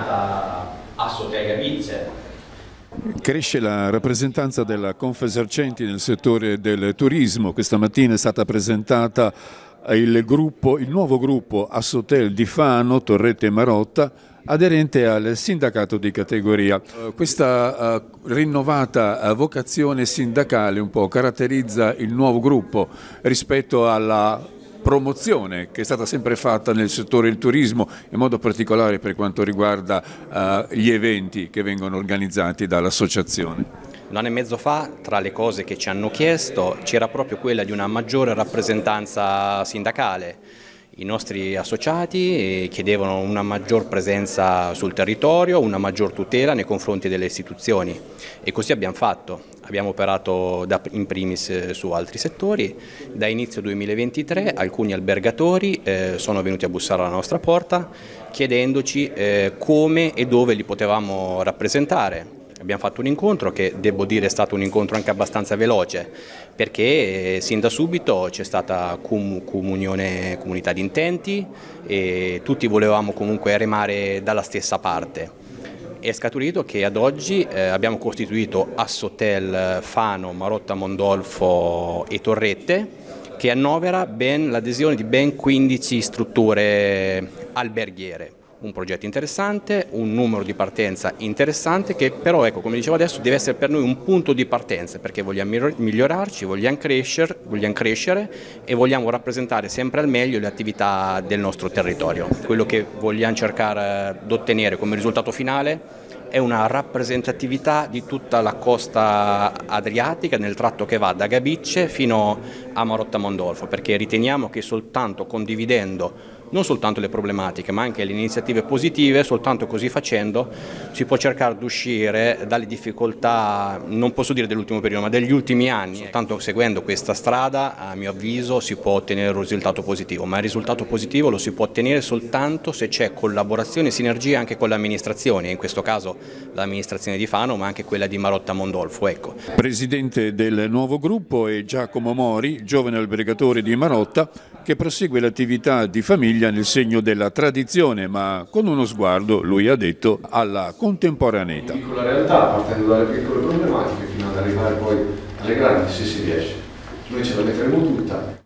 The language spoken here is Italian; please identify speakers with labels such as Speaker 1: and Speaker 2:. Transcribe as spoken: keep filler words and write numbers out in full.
Speaker 1: nata a Sottega-Vizze.
Speaker 2: Cresce la rappresentanza della Confesercenti nel settore del turismo. Questa mattina è stata presentata il, gruppo, il nuovo gruppo Assotel di Fano, Torrette e Marotta, aderente al sindacato di categoria. Questa uh, rinnovata uh, vocazione sindacale un po' caratterizza il nuovo gruppo rispetto alla promozione che è stata sempre fatta nel settore del turismo, in modo particolare per quanto riguarda uh, gli eventi che vengono organizzati dall'associazione.
Speaker 1: Un anno e mezzo fa, tra le cose che ci hanno chiesto, c'era proprio quella di una maggiore rappresentanza sindacale. I nostri associati chiedevano una maggior presenza sul territorio, una maggior tutela nei confronti delle istituzioni e così abbiamo fatto. Abbiamo operato da, in primis su altri settori. Da inizio duemilaventitré alcuni albergatori eh, sono venuti a bussare alla nostra porta chiedendoci eh, come e dove li potevamo rappresentare. Abbiamo fatto un incontro che, devo dire, è stato un incontro anche abbastanza veloce, perché eh, sin da subito c'è stata com comunione, comunità di intenti e tutti volevamo comunque remare dalla stessa parte. È scaturito che ad oggi eh, abbiamo costituito Assotel Fano, Marotta Mondolfo e Torrette, che annovera l'adesione di ben quindici strutture alberghiere. Un progetto interessante, un numero di partenza interessante che però, ecco, come dicevo adesso, deve essere per noi un punto di partenza perché vogliamo migliorarci, vogliamo crescere, vogliamo crescere e vogliamo rappresentare sempre al meglio le attività del nostro territorio. Quello che vogliamo cercare di ottenere come risultato finale è una rappresentatività di tutta la costa adriatica nel tratto che va da Gabicce fino a Marotta Mondolfo, perché riteniamo che soltanto condividendo non soltanto le problematiche ma anche le iniziative positive, soltanto così facendo si può cercare di uscire dalle difficoltà, non posso dire dell'ultimo periodo, ma degli ultimi anni. Soltanto seguendo questa strada, a mio avviso, si può ottenere un risultato positivo, ma il risultato positivo lo si può ottenere soltanto se c'è collaborazione e sinergia anche con l'amministrazione, in questo caso l'amministrazione di Fano ma anche quella di Marotta Mondolfo. Ecco.
Speaker 2: Presidente del nuovo gruppo è Giacomo Mori, giovane albergatore di Marotta, che prosegue l'attività di famiglia nel segno della tradizione, ma con uno sguardo, lui ha detto, alla contemporaneità.
Speaker 3: Piccola realtà, partendo dalle piccole problematiche fino ad arrivare poi alle grandi, se si riesce. Noi ce la metteremo tutta.